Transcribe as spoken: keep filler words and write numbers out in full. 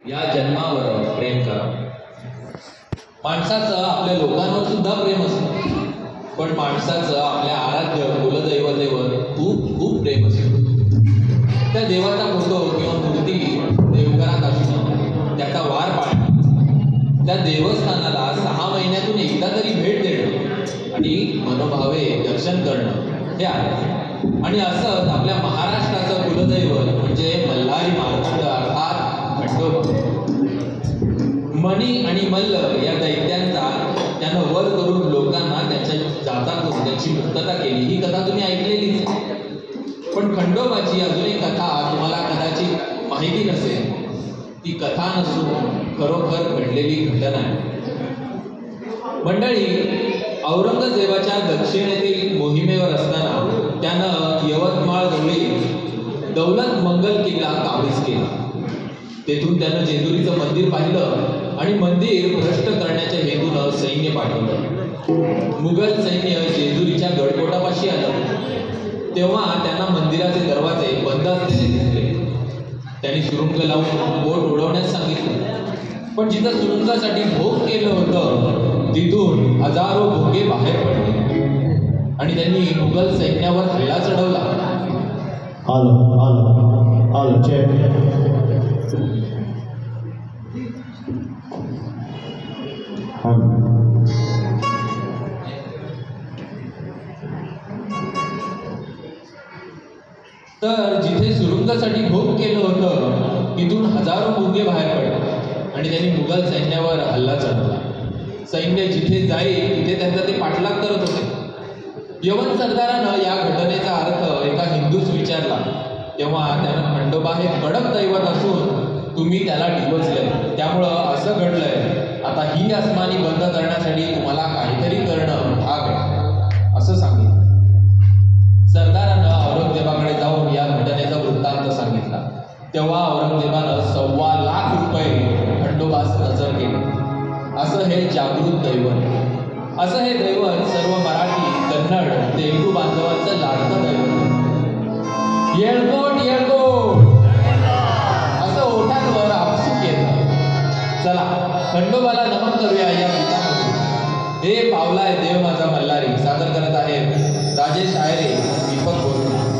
या जन्मावर प्रेम करा। माणसाचं आपल्या लोकांवर सुद्धा प्रेम असतं, पण माणसाचं आपल्या आराध्य कुलदैवतेवर खूप खूप प्रेम असतं। त्या देवाचा फोटो किंवा मूर्ती देवघरात असणं, त्याचा वार पाळणं, त्या देवस्थानाला सहा महिन्यातून एकदा तरी भेट देणं आणि मनोभावे दर्शन करणं हे आहे। आणि असंच आपल्या महाराष्ट्राचं कुलदैवत म्हणजे मल्हारी मार्तंड अर्थात खंडोबा। मणी आणि मल्ल या दैत्यांचा त्यानं वध करून लोकांना त्यांच्या जातातून त्याची मुक्तता केली, ही कथा तुम्ही ऐकलेलीच। पण खंडोबाची अजून एक कथा तुम्हाला कदाचित माहिती नसेल। ती कथा नसून खरोखर घडलेली घटना आहे। मंडळी, औरंगजेबाच्या दक्षिणेतील मोहिमेवर असताना त्यानं यवतमाळ जवळील दौलत मंगल किल्ला काबीज केला। तेथून त्यानं जेजुरीचं मंदिर पाहिलं आणि मंदिर भ्रष्ट करण्याच्या हेतूनं सैन्य पाठवलं। मुघल सैन्य जेजुरीच्या गडकोटापाशी आलं तेव्हा त्यांना मंदिराचे दरवाजे बंद असलेले दिसले। त्यांनी सुरुंग लावून बोट उडवण्यास सांगितलं, पण जिथं सुरुंगासाठी भोग केलं होतं तिथून हजारो भोगे बाहेर पडले आणि त्यांनी मुघल सैन्यावर हल्ला चढवला। आलो आलो आलो चेक तर जिथे सुरुंगासाठी भोग केलं होतं तिथून हजारो भोगे बाहेर पडले आणि त्यांनी मुघल सैन्यावर हल्ला चढवला। सैन्य जिथे जाईल तिथे त्यांचा ते पाठलाग करत होते। यवन सरदारानं या घटनेचा अर्थ एका हिंदूस विचारला तेव्हा त्यानं खंडोबा हे कडक दैवत असून तुम्ही त्याला डिवचलंय, त्यामुळं असं घडलंय, आता ही आसमानी बंद करण्यासाठी तुम्हाला काहीतरी करणं भाग आहे असं सांगितलं। सरदारानं औरंगजेबाकडे जाऊन या घटनेचा वृत्तांत सांगितला तेव्हा औरंगजेबानं सव्वा लाख रुपये खंडोबास नजर केले। असं हे जागृत दैवत, असं हे दैवत सर्व मराठी, कन्नड, तेलुगू बांधवांचं लाडकं दैवत। येळकोट येळकोट असं ओठांवर आपसूक येतं। चला खंडोबाला नमन करूया या गीतामध्ये। हे पावलाय देव माझा मल्हारी सादर करत आहेत राजेश आयरे, दीपक बोरणे।